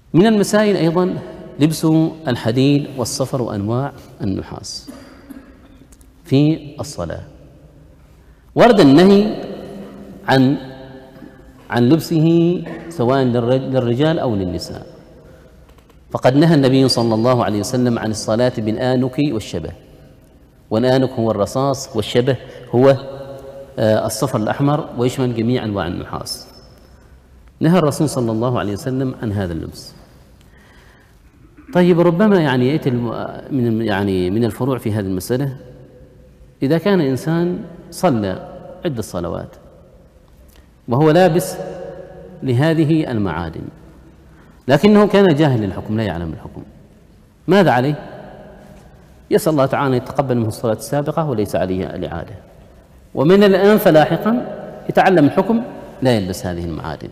من المسائل أيضا لبس الحديد والصفر وأنواع النحاس في الصلاة. ورد النهي عن لبسه سواء للرجال أو للنساء، فقد نهى النبي صلى الله عليه وسلم عن الصلاة بالآنك والشبه، والآنك هو الرصاص والشبه هو الصفر الأحمر ويشمل جميع أنواع النحاس. نهى الرسول صلى الله عليه وسلم عن هذا اللبس. طيب، ربما يأتي من الفروع في هذه المسألة، إذا كان إنسان صلى عدة صلوات وهو لابس لهذه المعادن لكنه كان جاهل للحكم لا يعلم الحكم، ماذا عليه؟ يسأل الله تعالى أن يتقبل منه الصلاة السابقة وليس عليه الإعادة، ومن الآن فلاحقا يتعلم الحكم لا يلبس هذه المعادن.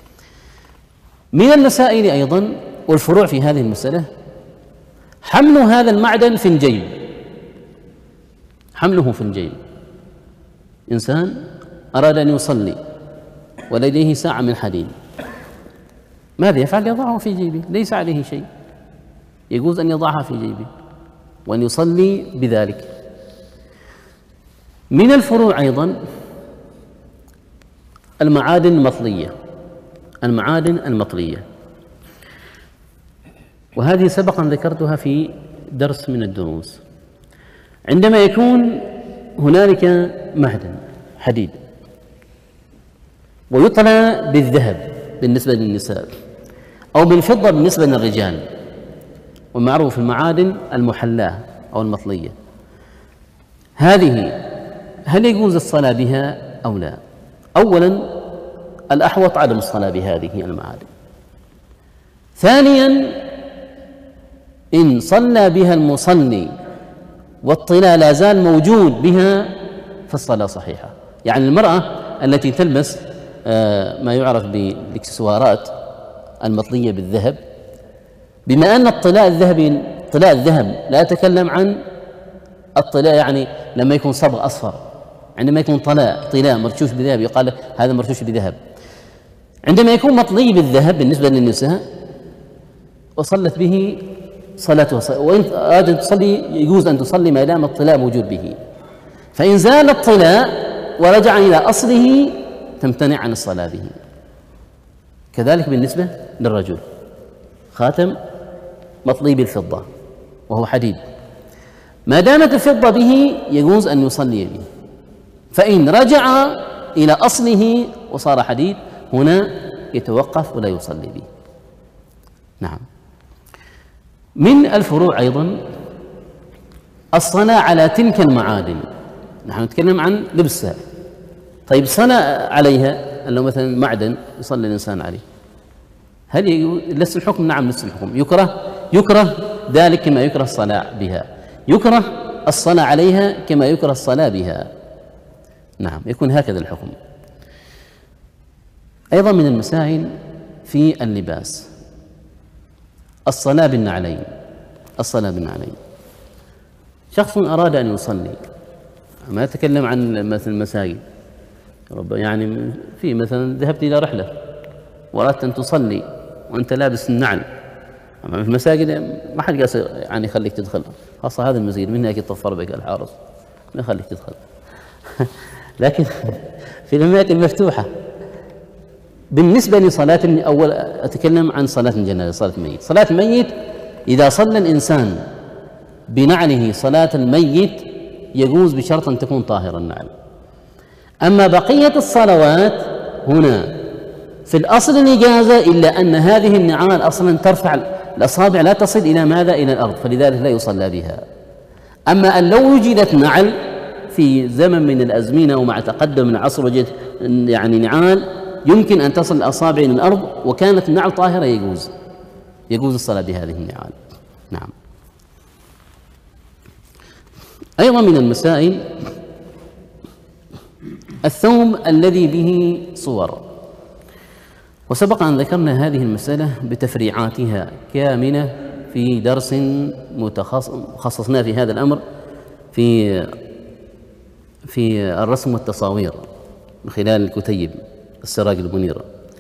من المسائل أيضا والفروع في هذه المسألة حمل هذا المعدن في الجيب، حمله في الجيب. إنسان أراد أن يصلي ولديه ساعة من حديد، ماذا يفعل؟ يضعه في جيبه، ليس عليه شيء، يجوز أن يضعها في جيبه وأن يصلي بذلك. من الفروع أيضا المعادن المطلية، المعادن المطلية، وهذه سبقا ذكرتها في درس من الدروس. عندما يكون هنالك معدن حديد ويطلى بالذهب بالنسبة للنساء أو بالفضة بالنسبة للرجال، ومعروف المعادن المحلاة أو المطلية، هذه هل يجوز الصلاة بها أو لا؟ أولا الأحوط عدم الصلاة بهذه المعادن. ثانيا إن صلى بها المصلي والطلاء لا زال موجود بها فالصلاة صحيحة. يعني المرأة التي تلبس ما يعرف بالاكسسوارات المطلية بالذهب، بما أن الطلاء الذهبي طلاء الذهب لا أتكلم عن الطلاء يعني لما يكون صبغ أصفر، عندما يكون طلاء مرشوش بذهب يقال هذا مرشوش بذهب. عندما يكون مطلي بالذهب بالنسبة للنساء وصلت به صلاتها، وإن أرادت تصلي يجوز أن تصلي ما دام الطلاء موجود به، فإن زال الطلاء ورجع إلى أصله تمتنع عن الصلاة به. كذلك بالنسبة للرجل، خاتم مطلي بالفضة وهو حديد، ما دامت الفضة به يجوز أن يصلي به، فإن رجع إلى أصله وصار حديد هنا يتوقف ولا يصلي به. نعم. من الفروع أيضا الصلاة على تلك المعادن، نحن نتكلم عن لبسها. طيب صلاة عليها لو مثلا معدن يصلي الإنسان عليه، هل لس الحكم؟ نعم لس الحكم، يكره ذلك كما يكره الصلاة بها، يكره الصلاة عليها كما يكره الصلاة بها. نعم، يكون هكذا الحكم. أيضا من المسائل في اللباس الصلاة بالنعلين. الصلاة بالنعلين، شخص أراد أن يصلي، ما أتكلم عن مثل المساجد، يعني في مثلا ذهبت إلى رحلة وأردت أن تصلي وأنت لابس النعل، أما في المساجد ما حد قاس يعني يخليك تدخل، خاصة هذا المسجد من هيك يطفر بك الحارس ما يخليك تدخل لكن في الأماكن المفتوحة بالنسبة لصلاة أول أتكلم عن صلاة الجنازة، صلاة الميت. صلاة الميت إذا صلى الإنسان بنعله صلاة الميت يجوز بشرط أن تكون طاهر النعل. أما بقية الصلوات هنا في الأصل الإجازة، إلا أن هذه النعال أصلا ترفع الأصابع لا تصل إلى ماذا؟ إلى الأرض، فلذلك لا يصلى بها. أما أن لو وجدت نعل في زمن من الأزمنة ومع تقدم العصر وجدت يعني نعال يمكن أن تصل الأصابع إلى الأرض وكانت النعل طاهرة يجوز الصلاة بهذه النعال. نعم. أيضا من المسائل الثوب الذي به صور، وسبق أن ذكرنا هذه المسألة بتفريعاتها كامنة في درس خصصناه في هذا الأمر في الرسم والتصاوير من خلال الكتيب السراج المنيرة.